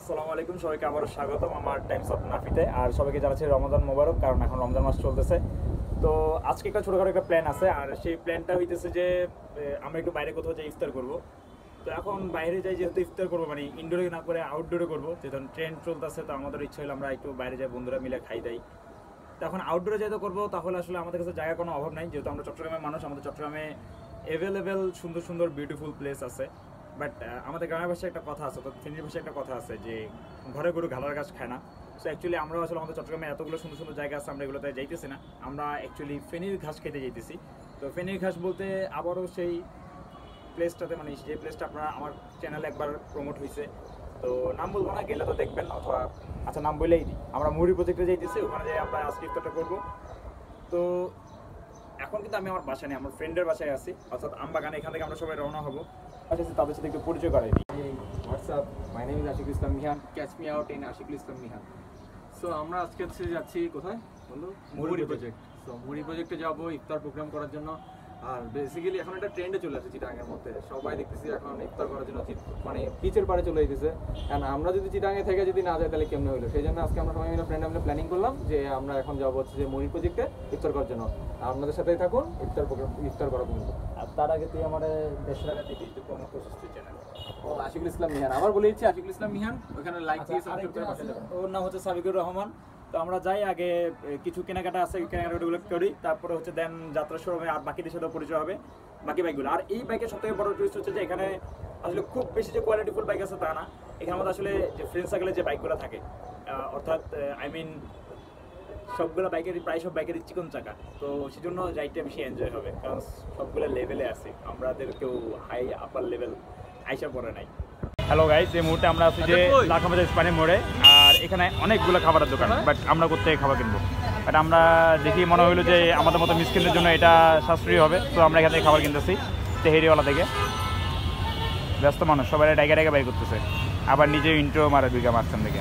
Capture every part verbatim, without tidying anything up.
আসসালামু আলাইকুম, সবাইকে আবারও স্বাগতম আমার টাইমস অফ নাফিতে। আর সবাইকে জানাচ্ছি রমজান মোবারক, কারণ এখন রমজান মাস চলতেছে। তো আজকে একটা ছোটোখাটো একটা প্ল্যান আছে, আর সেই প্ল্যানটা হইতেছে যে আমরা একটু বাইরে কোথাও যাই ইফতার করবো। তো এখন বাইরে যাই যেহেতু ইফতার করবো, মানে ইনডোরে না করে আউটডোরে করবো, যেহেতু ট্রেন্ড চলতেছে। তো আমাদের ইচ্ছা হলো আমরা একটু বাইরে যাই, বন্ধুরা মিলে খাই দাই। তো এখন আউটডোরে যেহেতু করবো, তাহলে আসলে আমাদের কাছে জায়গা কোনো অভাব নাই, যেহেতু আমরা চট্টগ্রামের মানুষ। আমাদের চট্টগ্রামে অ্যাভেলেবেল সুন্দর সুন্দর বিউটিফুল প্লেস আছে। বাট আমাদের গ্রামের ভাষায় একটা কথা আছে, তো ফেনীর ভাষায় একটা কথা আছে যে ঘরে গরু ঘালার গাছ খায় না। সো অ্যাকচুয়ালি আমরা আসলে আমাদের চট্টগ্রামে এতগুলো সুন্দর সুন্দর জায়গা আছে, আমরা এগুলোতে যাইতেছি না, আমরা অ্যাকচুয়ালি ফেনীর ঘাস খেতে যাইতেছি। তো ফেনীর ঘাস বলতে আবারও সেই প্লেসটাতে, মানে যে প্লেসটা আপনারা আমার চ্যানেলে একবার প্রমোট হয়েছে, তো নাম বলবো না, গেলে তো দেখবেন, অথবা আচ্ছা নাম বলেই দিই, আমরা মুড়ি প্রজেক্টে যাইতেছি, ওখানে যাই আমরা আজকে ইফতারটা করবো। তো এখন কিন্তু আমি আমার বাসায় নেই, আমার ফ্রেন্ডের বাসায় আছি, অর্থাৎ আমবাগানে। এখান থেকে আমরা সবাই রওনা হবো, তাদের সাথে একটু পরিচয় করাই দিই। What's up, my name is Ashikul Islam Mihan, catch me out in Ashikul Islam Mihan. So আমরা আজকে হচ্ছে যাচ্ছি কোথায় বলো, মুড়ি প্রজেক্ট। সো মুড়ি প্রজেক্টে যাবো ইফতার প্রোগ্রাম করার জন্য। আর বেসিক্যালি এখন একটা ট্রেন্ডে চলে আসছে চিটাগাংয়ের মধ্যে, সবাই দেখতেছি এখন ইফতার করার জন্য মানে বিচের পাড়ে চলে যেতেছে। কারণ আমরা যদি চিটাগাংয়ে থেকে যদি না যাই তাহলে কেমন হলো, সেই জন্য আজকে আমরা সবাই মিলে ফ্রেন্ড মিলে প্ল্যানিং করলাম যে আমরা এখন যাবো হচ্ছে যে মুড়ি প্রজেক্টে ইফতার করার জন্য। আপনাদের সাথেই থাকুন ইফতার প্রোগ্রাম ইফতার করা পর্যন্ত। আর তার আগে তুই আমাদের দেশের আগে থেকে একটু প্রমোট করছিস চ্যানেল। ও আশিকুল ইসলাম মিহান, আবার বলে দিচ্ছি আশিকুল ইসলাম মিহান, ওখানে লাইক দিয়ে সাবস্ক্রাইব করে পাশে যাবেন। ওর নাম হচ্ছে সাবিকুর রহমান। তো আমরা যাই, আগে কিছু কেনাকাটা আছে, কেনাকাটাগুলো করি, তারপরে হচ্ছে দেন যাত্রা শুরু হবে, আর বাকিদের সাথেও পরিচয় হবে বাকি বাইকগুলো। আর এই বাইকের সবথেকে বড় টুইস্ট হচ্ছে যে এখানে আসলে খুব বেশি যে কোয়ালিটিফুল বাইক আছে তা না, এখানে আমাদের আসলে যে ফ্রেন্ড সার্কেলের যে বাইকগুলো থাকে, অর্থাৎ আই মিন সবগুলো বাইকেরই প্রায় সব বাইকেরই চিকন চাকা। তো সেই জন্য যাইতে বেশি এনজয় হবে, কারণ সবগুলো লেভেলে আছে, আমাদের কেউ হাই আপার লেভেল আইসা পড়ে নাই। হ্যালো গাইস, এই মুহূর্তে আমরা আছি যে লাখামাজা স্পাইনের মোড়ে, আর এখানে অনেকগুলো খাবারের দোকান, বাট আমরা কোথায় খাবার কিনবো। বাট আমরা দেখি মনে হইলো যে আমাদের মতো মিসকিনদের জন্য এটা সাশ্রয়ী হবে, তো আমরা এখান থেকে খাবার কিনতেছি তেহেরিওয়ালা থেকে। ব্যস্ত মানুষ সবাই ডাইগা ডাইগা বাইর করতেছে, আবার নিজে ইন্ট্রো মারা দুইগা মারছেন থেকে।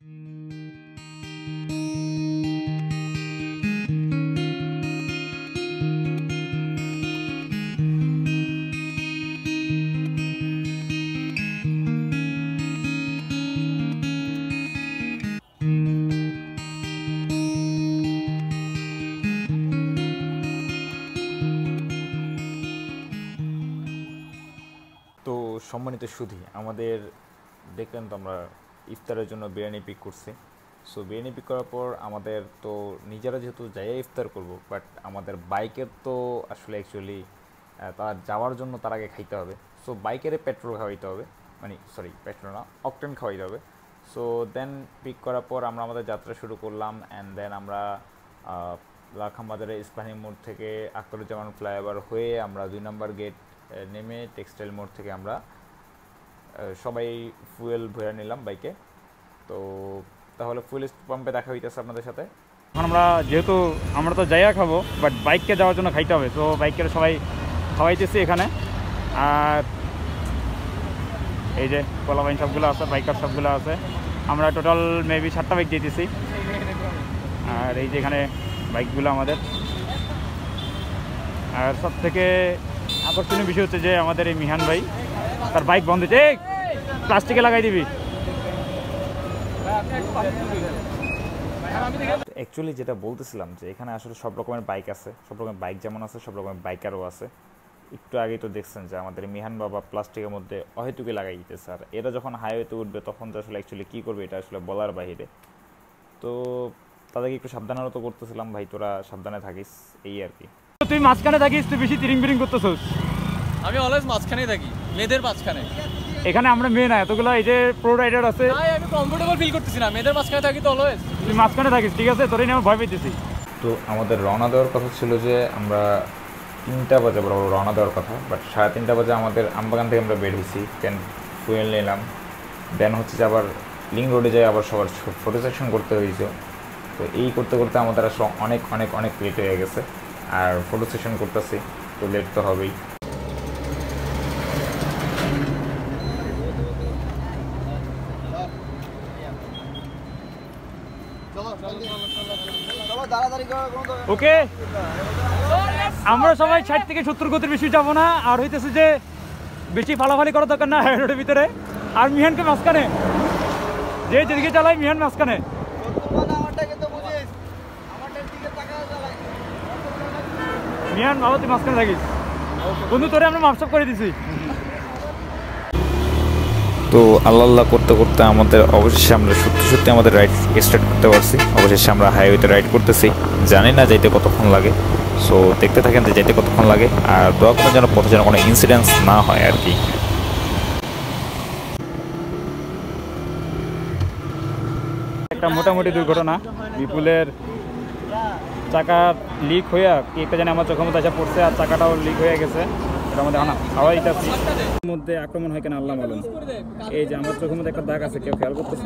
তো সম্মানিত সুধী, আমাদের দেখলেন তো আমরা ইফতারের জন্য বিরিয়ানি পিক করছি। সো বিরিয়ানি পিক করার পর আমাদের তো নিজেরা যেহেতু যাই ইফতার করব, বাট আমাদের বাইকের তো আসলে অ্যাকচুয়ালি তার যাওয়ার জন্য তার আগে খাইতে হবে। সো বাইকের পেট্রোল খাওয়াইতে হবে, মানে সরি পেট্রোল না, অকটেন খাওয়াইতে হবে। সো দেন পিক করার পর আমরা আমাদের যাত্রা শুরু করলাম। অ্যান্ড দেন আমরা লাখামাজারের ইস্পাহানি মোড় থেকে আখতারুজ্জামান ফ্লাইওভার হয়ে আমরা দুই নম্বর গেট নেমে টেক্সটাইল মোড় থেকে আমরা সবাই ফুয়েল ভরে নিলাম বাইকে। তো তাহলে ফুয়েল পাম্পে দেখা হইতেছে আপনাদের সাথে। এখন আমরা যেহেতু আমরা তো যাইয়া খাবো, বাট বাইককে যাওয়ার জন্য খাইতে হবে, তো বাইকের সবাই খাওয়াইতেছি এখানে। আর এই যে কলাবাইন সবগুলো আছে, বাইকার সবগুলো আছে, আমরা টোটাল মেবি সাতটা বাইক দিতেছি। আর এই যে এখানে বাইকগুলো আমাদের। আর সব থেকে আকর্ষণীয় বিষয় হচ্ছে যে আমাদের এই মিহান ভাই, তার বাইক বন্ধ হচ্ছে, প্লাস্টিকে লাগাই দিবি। অ্যাকচুয়ালি যেটা বলতেছিলাম যে এখানে আসলে সব রকমের বাইক আছে, সব রকমের বাইক যেমন আছে সব রকমের বাইকারও আছে। একটু আগেই তো দেখছেন যে আমাদের মিহান বাবা প্লাস্টিকের মধ্যে অহেতুকে লাগাই দিতেছে, আর এরা যখন হাইওয়েতে উঠবে তখন তো আসলে অ্যাকচুয়ালি কী করবে এটা আসলে বলার বাহিরে। তো তাদেরকে একটু সাবধানতা করতেছিলাম, ভাই তোরা সাবধানে থাকিস, এই আর কি। তুই মাঝখানে থাকিস, তুই বেশি তিরিং বিরিং করতেছিস। আমি অলওয়েজ মাঝখানেই থাকি, মেয়েদের মাঝখানে। এখানে আমরা মেয়ে না, এতগুলো এই যে প্রো রাইডার আছে, আমি কমফোর্টেবল ফিল করতেছি না, মেয়েদের মাঝখানে থাকি তো অলওয়েজ। তুই মাঝখানে থাকিস, ঠিক আছে, তোরই নিয়ে আমি ভয় পেতেছি। তো আমাদের রওনা দেওয়ার কথা ছিল যে আমরা তিনটা বাজে বরাবর রওনা দেওয়ার কথা, বাট সাড়ে তিনটা বাজে আমাদের আমবাগান থেকে আমরা বের হয়েছি। দেন ফুয়েল নিলাম, দেন হচ্ছে যে আবার লিঙ্ক রোডে যাই আবার সবার ফটো সেকশন করতে হয়েছে। তো এই করতে করতে আমাদের আসলে অনেক অনেক অনেক লেট হয়ে গেছে, আর ফটো সেশন করতেছি, তো লেট তো হবেই। ওকে, আমরা সবাই ষাট থেকে সত্তর গতির বেশি যাবো না, আর হইতেছে যে বেশি ফালাফালি করার দরকার না রোডের ভিতরে। আর মিহানকে মাঝখানে যে যেদিকে চালাই মিহান মাঝখানে। মিহান বাবা তুই মাঝখানে থাকিস বন্ধু, তোরে আমরা মাপসাপ করে দিছি। তো আল্লাহ আল্লাহ করতে করতে আমাদের অবশেষে আমরা সত্যি সত্যি আমাদের রাইড স্টার্ট করতে পারছি। অবশেষে আমরা হাইওয়েতে রাইড করতেছি, জানি না যাইতে কতক্ষণ লাগে। সো দেখতে থাকেন যে যাইতে কতক্ষণ লাগে, আর দোয়া করার যেন পথে যেন কোনো ইনসিডেন্টস না হয় আর কি। একটা মোটামুটি দুর্ঘটনা, বিপুলের চাকা লিক হইয়া কি একটা জানি আমার চোখের মধ্যে এসে পড়ছে, আর চাকাটাও লিক হয়ে গেছে। এটার মধ্যে না হাওয়াই দিতেছি, মধ্যে আক্রমণ হয় কেন আল্লাহ মালুম। এই যে আমার চোখের মধ্যে একটা দাগ আছে, কেউ খেয়াল করতেছে?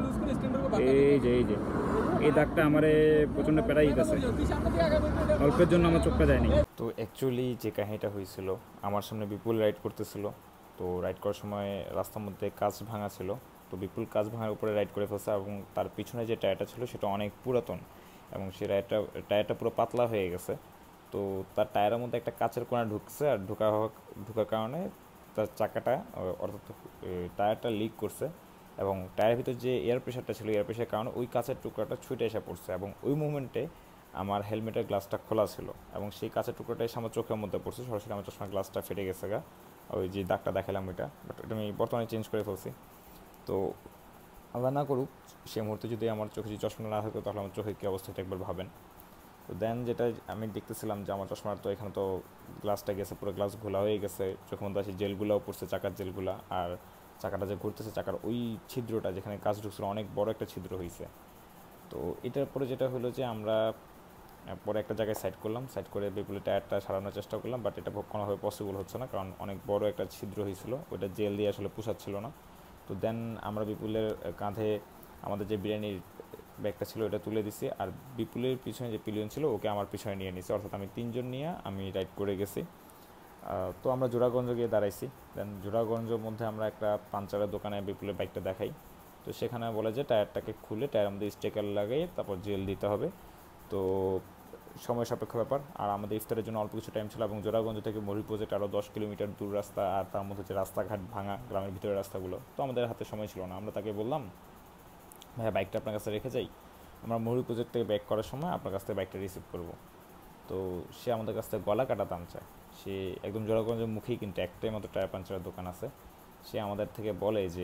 এই যে এই যে এই দাগটা আমারে প্রচণ্ড পেড়াই দিতেছে, অল্পের জন্য আমার চোখটা যায়নি। তো অ্যাকচুয়ালি যে কাহিনীটা হয়েছিল, আমার সামনে বিপুল রাইড করতেছিল। তো রাইড করার সময় রাস্তার মধ্যে কাঁচ ভাঙা ছিল, তো বিপুল কাঁচ ভাঙার উপরে রাইড করে ফেলছে, এবং তার পিছনে যে টায়ারটা ছিল সেটা অনেক পুরাতন, এবং সেই টায়ারটা টায়ারটা পুরো পাতলা হয়ে গেছে। তো তার টায়ারের মধ্যে একটা কাঁচের কোণা ঢুকছে, আর ঢোকা ঢোকার কারণে তার চাকাটা অর্থাৎ টায়ারটা লিক করছে, এবং টায়ারের ভিতর যে এয়ার প্রেশারটা ছিল, এয়ার প্রেশারের কারণে ওই কাঁচের টুকরাটা ছুটে এসে পড়ছে, এবং ওই মুভমেন্টে আমার হেলমেটের গ্লাসটা খোলা ছিল, এবং সেই কাঁচের টুকরাটা এসে আমার চোখের মধ্যে পড়ছে, সরাসরি আমার চশমার গ্লাসটা ফেটে গেছে গা, ওই যে দাগটা দেখালাম ওইটা। বাট ওটা আমি বর্তমানে চেঞ্জ করে ফেলছি। তো আল্লাহ না করুক সে মুহূর্তে যদি আমার চোখে যদি চশমা না থাকতো, তাহলে আমার চোখের কী অবস্থাটা একবার ভাবেন। তো দেন যেটা আমি দেখতেছিলাম যে আমার চশমার তো এখানে তো গ্লাসটা গেছে, পুরো গ্লাস ঘোলা হয়ে গেছে, চোখের মধ্যে আসে জেলগুলোও পড়ছে, চাকার জেলগুলা, আর চাকাটা যে ঘুরতেছে চাকার ওই ছিদ্রটা যেখানে কাজ ঢুকছিল অনেক বড় একটা ছিদ্র হয়েছে। তো এটার পরে যেটা হলো যে আমরা পরে একটা জায়গায় সাইড করলাম, সাইড করে বিপুলের টায়ারটা সারানোর চেষ্টা করলাম, বাট এটা কোনোভাবে পসিবল হচ্ছে না, কারণ অনেক বড় একটা ছিদ্র হয়েছিল, ওইটা জেল দিয়ে আসলে পোষাচ্ছিল না। তো দেন আমরা বিপুলের কাঁধে আমাদের যে বিরিয়ানির ব্যাগটা ছিল ওটা তুলে দিছি, আর বিপুলের পিছনে যে পিলিয়ন ছিল ওকে আমার পিছনে নিয়ে নিছি, অর্থাৎ আমি তিনজন নিয়ে আমি রাইড করে গেছি। তো আমরা জোড়াগঞ্জ গিয়ে দাঁড়াইছি। দেন জোড়াগঞ্জের মধ্যে আমরা একটা পাঞ্চারের দোকানে বিপুলের বাইকটা দেখাই। তো সেখানে বলে যে টায়ারটাকে খুলে টায়ারের মধ্যে স্টিকার লাগিয়ে তারপর জেল দিতে হবে। তো সময় সাপেক্ষ ব্যাপার, আর আমাদের ইফতারের জন্য অল্প কিছু টাইম ছিল, এবং জোড়াগঞ্জ থেকে মরি প্রজেক্ট আরও দশ কিলোমিটার দূর রাস্তা, আর তার মধ্যে যে রাস্তাঘাট ভাঙা গ্রামের ভিতরের রাস্তাগুলো, তো আমাদের হাতে সময় ছিল না। আমরা তাকে বললাম ভাইয়া বাইকটা আপনার কাছে রেখে যাই, আমরা মরি প্রজেক্ট থেকে ব্যাক করার সময় আপনার কাছ থেকে বাইকটা রিসিভ করবো। তো সে আমাদের কাছ থেকে গলা কাটা দাম চায়। সে একদম জোড়াগঞ্জের মুখেই কিন্তু একটাই মতো টায়ার পাঞ্চারের দোকান আছে। সে আমাদের থেকে বলে যে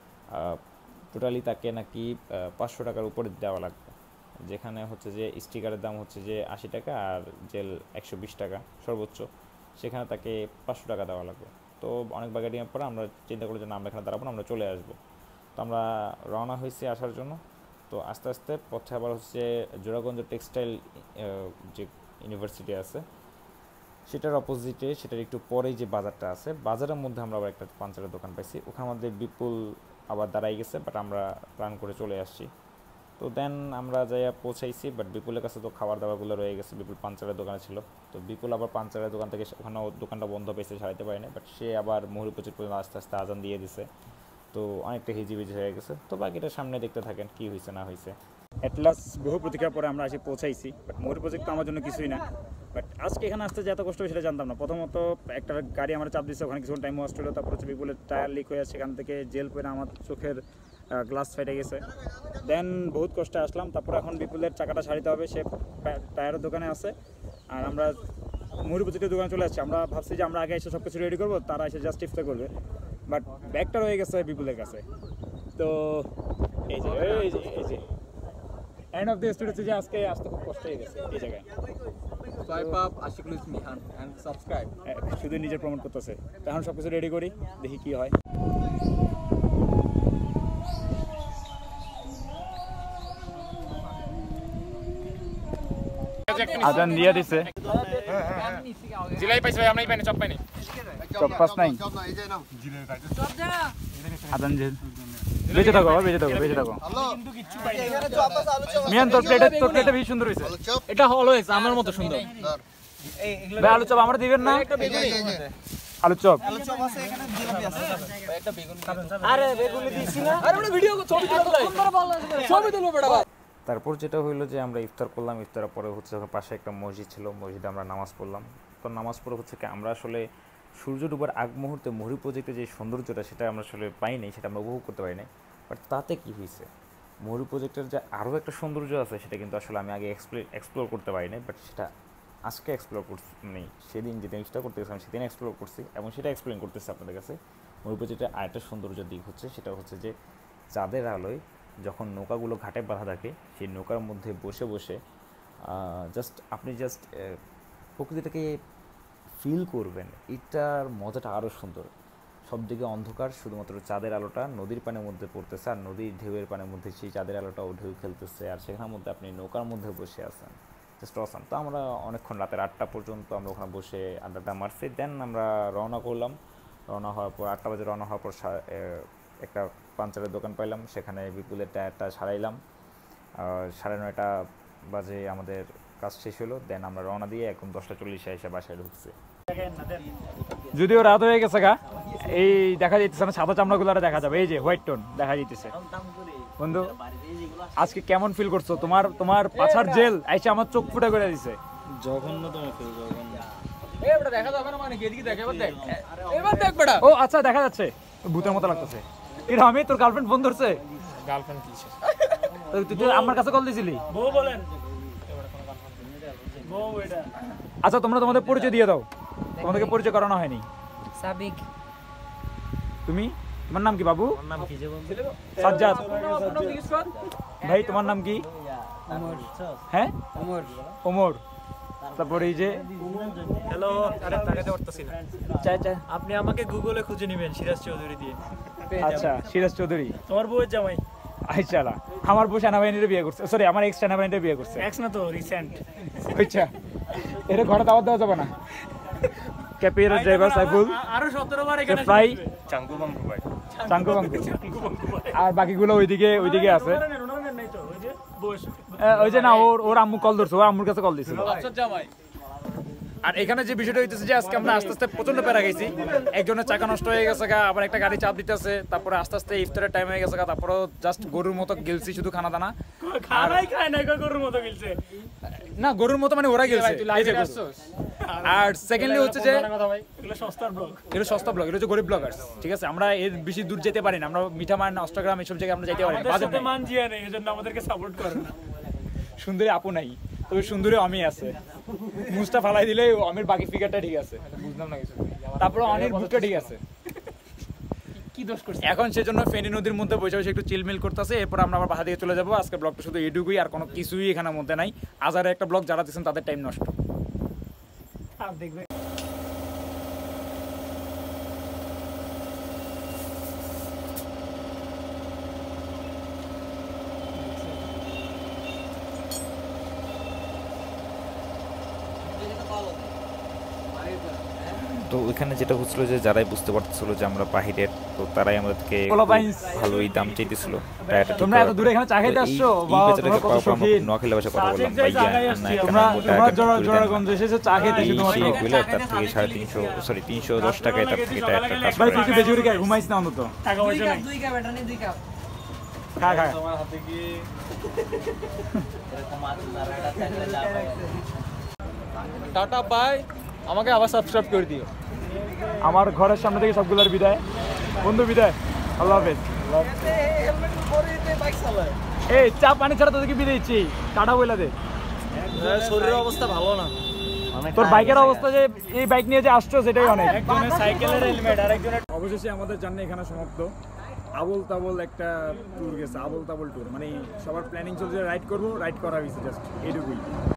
টোটালি তাকে নাকি পাঁচশো টাকার উপরে দেওয়া লাগবে, যেখানে হচ্ছে যে স্টিকারের দাম হচ্ছে যে আশি টাকা আর জেল একশো বিশ টাকা সর্বোচ্চ, সেখানে তাকে পাঁচশো টাকা দেওয়া লাগবে। তো অনেক বাগাড়িয়ার পরে আমরা চিন্তা করি যে না, আমরা এখানে দাঁড়াবো না, আমরা চলে আসবো। তো আমরা রওনা হয়েছি আসার জন্য। তো আস্তে আস্তে পথে আবার হচ্ছে জোড়াগঞ্জ টেক্সটাইল যে ইউনিভার্সিটি আছে সেটার অপোজিটে, সেটার একটু পরেই যে বাজারটা আছে, বাজারের মধ্যে আমরা আবার একটা পাঞ্চারের দোকান পাইছি, ওখানে আমাদের বিপুল আবার দাঁড়াই গেছে, বাট আমরা প্ল্যান করে চলে আসছি। তো দেন আমরা যাইয়া পৌঁছাইছি, বাট বিপুলের কাছে তো খাবার দাবারগুলো রয়ে গেছে, বিপুল পাঞ্চারের দোকানে ছিল। তো বিপুল আবার পাঞ্চারের দোকান থেকে ওখানেও দোকানটা বন্ধ পেয়েছে, সারাইতে পারেনি, বাট সে আবার মুহুরি পঁচিশ পর্যন্ত আস্তে আস্তে আজান দিয়ে দিছে। তো অনেকটা হিজিবিজি হয়ে গেছে। তো বাকিটা সামনে দেখতে থাকেন কি হয়েছে না হয়েছে। অ্যাটলাস বহু প্রতীক্ষার পরে আমরা এসে পৌঁছাইছি, বাট মরি প্রজেক্ট তো আমার জন্য কিছুই না। বাট আজকে এখানে আসতে যে এত কষ্ট সেটা জানতাম না। প্রথমত একটা গাড়ি আমার চাপ দিচ্ছে, ওখানে কিছুক্ষণ টাইম ওয়েস্ট হলো, তারপর হচ্ছে বিপুলের টায়ার লিক হয়ে সেখান থেকে জেল পরে আমার চোখের গ্লাস ফেটে গেছে। দেন বহুত কষ্টে আসলাম, তারপর এখন বিপুলের চাকাটা সারিতে হবে, সে টায়ারের দোকানে আছে, আর আমরা মরি প্রজেক্টের দোকানে চলে আসছি। আমরা ভাবছি যে আমরা আগে এসে সব কিছু রেডি করবো, তারা এসে জাস্ট ইফতার করবে, বাট ব্যাগটা রয়ে গেছে বিপুলের কাছে। তো এই যে এই যে এই যে এন্ড অফ দ্য স্টোরি হচ্ছে যে আজকে আসতে খুব কষ্ট হয়ে গেছে এই জায়গায়। Swipe up Ashikul Mihan and subscribe. শুধু নিজের প্রমোট করতেছে। এখন সব কিছু রেডি করি, দেখি কি হয়। আজান দিয়ে দিছে। জিলাই পাইছে ভাই, আমরাই পাইনি, চপ পাইনি। চপ পাস নাই, আজান যে বেঁচে থাকো, বেঁচে থাকো, বেঁচে থাকো। মিয়ান তোর প্লেটে তোর প্লেটে বেশি সুন্দর হয়েছে। এটা অলওয়েজ আমার মতো সুন্দর। ভাই আলু চপ আমরা দিবেন না? আলু চপ আরে বেগুনি দিছি না, আরে ওটা ভিডিও ছবি তুলে দাও, ছবি তুলবো বেটা। তারপর যেটা হইলো যে আমরা ইফতার করলাম, ইফতারের পরে হচ্ছে পাশে একটা মসজিদ ছিল, মসজিদে আমরা নামাজ পড়লাম। তো নামাজ পড়ে হচ্ছে কি আমরা আসলে সূর্য ডুবার আগ মুহূর্তে মহুরি প্রজেক্টে যে সৌন্দর্যটা সেটা আমরা আসলে পাই নাই, সেটা আমরা উপভোগ করতে পারি নাই। বাট তাতে কী হয়েছে, ময়ূর প্রজেক্টের যে আরও একটা সৌন্দর্য আছে সেটা কিন্তু আসলে আমি আগে এক্সপ্লে এক্সপ্লোর করতে পারি নাই, বাট সেটা আজকে এক্সপ্লোর করছি, মানে সেদিন যেদিন ইনস্টা করতে গেছিলাম সেদিন এক্সপ্লোর করছি এবং সেটা এক্সপ্লেন করতেছি আপনাদের কাছে। ময়ূর প্রজেক্টের আরেকটা সৌন্দর্য দিক হচ্ছে সেটা হচ্ছে যে চাঁদের আলোয় যখন নৌকাগুলো ঘাটে বাঁধা থাকে সেই নৌকার মধ্যে বসে বসে জাস্ট আপনি জাস্ট প্রকৃতিটাকে ফিল করবেন, এটার মজাটা আরও সুন্দর। সব দিকে অন্ধকার, শুধুমাত্র চাঁদের আলোটা নদীর পানির মধ্যে পড়তেছে আর নদীর ঢেউয়ের পানির মধ্যে সেই চাঁদের আলোটাও ঢেউ খেলতেছে আর সেখানের মধ্যে আপনি নৌকার মধ্যে বসে আছেন, জাস্ট অসাম। তো আমরা অনেকক্ষণ রাতের আটটা পর্যন্ত আমরা ওখানে বসে আড্ডাটা মারছি, দেন আমরা রওনা করলাম। রওনা হওয়ার পর আটটা বাজে রওনা হওয়ার পর একটা পাঞ্চারের দোকান পাইলাম, সেখানে বিপুলের টায়ারটা সারাইলাম। সাড়ে নয়টা বাজে আমাদের কাজ শেষ হলো, দেন আমরা রওনা দিয়ে একদম দশটা চল্লিশে এসে বাসায় ঢুকছি। যদিও রাত হয়ে গেছে গা, এই দেখা যাইতেছে না সাদা চামড়াগুলো দেখা যাবে, এই যে হোয়াইট টোন দেখা যাইতেছে। বন্ধু আজকে কেমন ফিল করছো? তোমার তোমার পাছার জেল আইসে আমার চোখ ফুটা করে দিছে। জঘন্য তোমার ফিল, জঘন্য। এই বেটা দেখা যাবে না মানে কি, এদিকে দেখ, এবার দেখ, এবার দেখ বেটা। ও আচ্ছা দেখা যাচ্ছে, ভূতের মতো লাগতেছে। এটা আমি তোর গার্লফ্রেন্ড ফোন ধরছে? গার্লফ্রেন্ড কি শেষ? তুই তুই আমার কাছে কল দিছিলি? বউ বলেন, বউ এটা। আচ্ছা তোমরা তোমাদের পরিচয় দিয়ে দাও, তোমাদেরকে পরিচয় করানো হয়নি। সাবিক। তুমি, তোমার নাম কি বাবু? আমার নাম কি যে বলছিলে? সাজ্জাদ। ভাই তোমার নাম কি? ওমর। হ্যাঁ ওমর। ওমর। তারপরে এই যে হ্যালো, আরে তাকাতে পারতাছি না। চাই চাই। আপনি আমাকে গুগলে খুঁজে নেবেন সিরাজ চৌধুরী দিয়ে। আচ্ছা সিরাজ চৌধুরী। তোমার বউয়ের জামাই। আইচালা আমার বউ সেনাবাহিনীর বিয়ে করছে, সরি আমার এক্স সেনাবাহিনীর বিয়ে করছে। এক্স না তো, রিসেন্ট। আচ্ছা এটা ঘরে দাওয়াত দেওয়া যাবে না। ক্যাপিয়ার ড্রাইভার সাইফুল, আরো সতেরো বার এখানে ফ্রাই চাঙ্কু বাঙ্কু ভাই, চাঙ্কু বাঙ্কু, আর বাকিগুলো ওইদিকে ওইদিকে আছে। রোনালদো নাই তো, ওই যে বউয়ের। ওই যে না, ওর ওর আম্মু কল ধরছে, ওর আম্মুর কাছে কল দিছিল। আচ্ছা জামাই। আর এখানে যে বিষয়টা হইতেছে যে আজকে আমরা আস্তে আস্তে প্রচন্ড প্যারা গেছি। একজনের চাকা নষ্ট হয়ে গেছে গা, আবার একটা গাড়ি চাপ দিতেছে, তারপরে আস্তে আস্তে ইফতারের টাইম হয়ে গেছে গা, তারপরে জাস্ট গরুর মতো গেলছি শুধু খানা দানা। খানাই খায় না, গরুর মতো গিলছে। না গরুর মতো মানে ওরা গেলছে। এই যে গরু। আর সেকেন্ডলি হচ্ছে যে কথা ভাই, এগুলো সস্তার ব্লগ। এগুলো সস্তা ব্লগ, এটা হচ্ছে গরিব ব্লগার্স, ঠিক আছে? আমরা এর বেশি দূর যেতে পারি না, আমরা মিঠামান অষ্টগ্রাম এসব জায়গায় আমরা যেতে পারি না, আমাদের বাজেট সাথে নাই। মান জিয়া নেই, এজন্য আমাদেরকে সাপোর্ট করে না। সুন্দরী আপু নাই, তবে সুন্দরী আমি আছে। মুজটা ফালাই দিলে আমির বাকি ফিগারটা ঠিক আছে, বুঝলাম না কিছু। তারপরে অনির বুকটা ঠিক আছে। কি দোষ করছিস? এখন সেজন্য ফেনী নদীর মধ্যে বসে বসে একটু চিলমিল করতেছে, এরপর আমরা আবার বাসা দিকে চলে যাবো। আজকে ব্লগটা শুধু এটুকুই, আর কোনো কিছুই এখানের মধ্যে নাই। আজারে একটা ব্লগ যারা দিচ্ছেন তাদের টাইম নষ্ট। আর দেখবে তো ওইখানে যেটা হচ্ছিল যে যারাই বুঝতে পারতেছিল যে আমরা বাহিরের, তো তারাই আমাদেরকে পোলাপাইন্স। ভালোই দাম চাইতেছিল টায়ারটা ঠিক তোমরা এত করার। দূরে এখানে চা খেতে তো এই- আসছো? এই বাহ, বেচারাকে তোমরা কত পাওয়ার পর আমরা শৌখিন। নোয়াখালী ভাষায় কথা বললাম, সাজেক যাই ভাইয়া জায়গায় না আসছি এখানে তোমরা আমগো তোমরা টায়ারটা জোড়া তুলে দেন। জোড়াগঞ্জ এসেছো চা খেতে এই শুধুমাত্র। সেই বলে তার থেকে সাড়ে তিনশো সরি তিনশো দশ টাকায় তার থেকে টায়ারটা কাজ ভাই করে। তুই কি বেজুরি খাই ঘুমাইছ না অন্তত? টাকা দুই পয়সা কাপ, নাই। দুই কাপ, এটা নিয়ে দুই কাপ। খা খা। তোমার হাতে কি টাটা বাই, আমাকে আবার সাবস্ক্রাইব করে দিও। আমার ঘরের সামনে থেকে সবগুলোর বিদায়, বন্ধু বিদায়, আল্লাহ হাফেজ। এই চা পানি ছাড়া তোদেরকে বিদায় দিচ্ছি, টাটা বইলা দে। শরীরের অবস্থা ভালো না। তোর বাইকের অবস্থা যে এই বাইক নিয়ে যে আসছো সেটাই অনেক। একজনের সাইকেলের হেলমেট আর একজনের। অবশেষে আমাদের জার্নি এখানে সমাপ্ত। আবল তাবল একটা ট্যুর গেছে, আবল তাবল ট্যুর, মানে সবার প্ল্যানিং চলছে রাইড করবো, রাইড করা হয়েছে জাস্ট এইটুকুই।